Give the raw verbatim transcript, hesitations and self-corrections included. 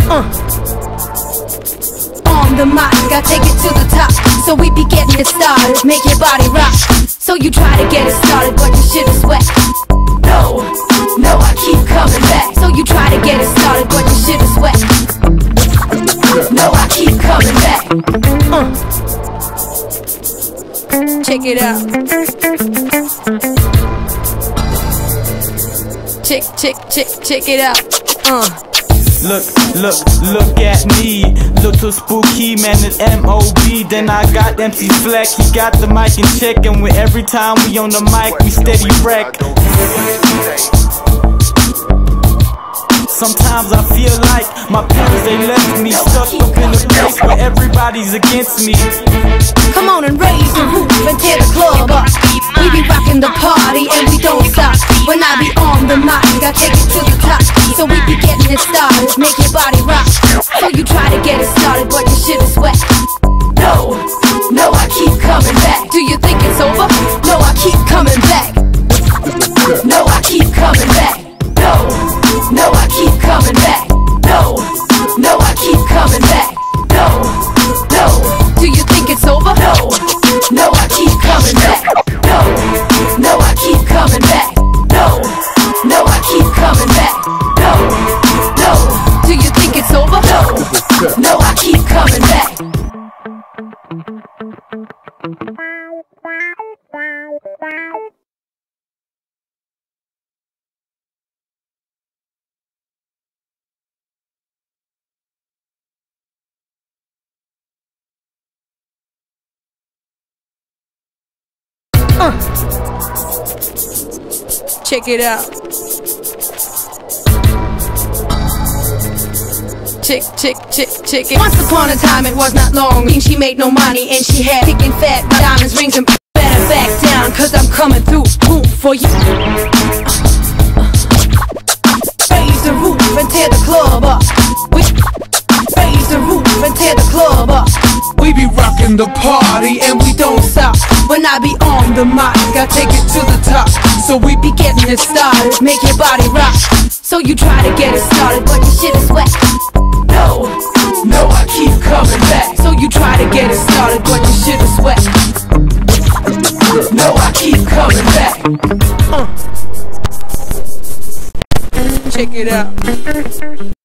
Uh. On the mic, I take it to the top. So we be getting it started, make your body rock. So you try to get it started, but your shit is wet. No, no, I keep coming back. So you try to get it started, but your shit is wet. No, I keep coming back. Uh. Check it out. Check, check, check, check it out. Uh. Look, look, look at me. Little spooky, man, it's M O B. Then I got M C Fleck, he got the mic in check. And with every time we on the mic, we steady wreck. Sometimes I feel like my parents, they left me stuck up in a place where everybody's against me. Come on and raise the roof and tear the club up. We be rocking the party and we don't stop. When I be on the mic, I take it to the top. So we be getting it started, make your body rock. So you try to get it started, but your shit is wet. No, no, I keep coming back. Do you think it's over? No, I keep coming back. No, I keep coming back. No, no, I keep coming back. No, no, I keep coming back. No, no. Do you think it's over? No, no, I keep coming back. No, no, I keep coming back. No, no, I keep coming back. No, no. Do you think it's over? No, no, I keep coming back. Uh. Check it out. Check, check, check, check it. Once upon a time, it was not long. She made no money and she had thick and fat diamonds, rings, and better back down, cause I'm coming through, boom, for you. Raise the roof and tear the club up. We raise the roof and tear the club up. We be rocking the party and we don't stop. When I be on the mic, I take it to the top. So we be getting it started, make your body rock. So you try to get it started, but your shit is wet. No, no, I keep coming back. So you try to get it started, but your shit is wet. No, I keep coming back. Uh. Check it out.